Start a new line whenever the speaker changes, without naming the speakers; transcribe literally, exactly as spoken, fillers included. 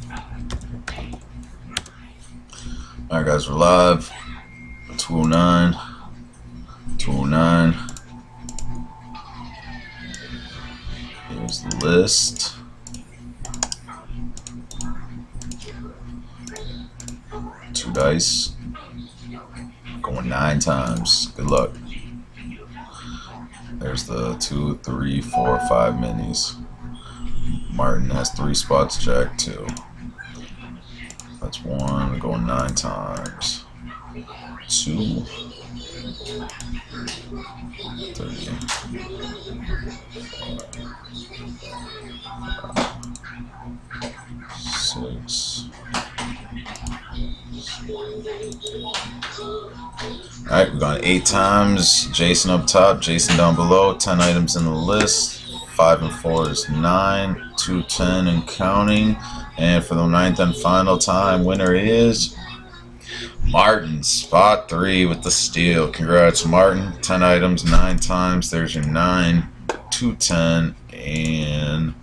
Alright guys, we're live. two oh nine. two oh nine. Here's the list. Two dice. Going nine times. Good luck. There's the two, three, four, five minis. Martin has three spots, Jack two. That's one, going nine times. Two. Three. Six. Alright, we've gone eight times. Jason up top, Jason down below. Ten items in the list. Five and four is nine. Two, ten, and counting. And for the ninth and final time, winner is Martin, spot three with the steal. Congrats, Martin. Ten items, nine times. There's your nine, two, ten, and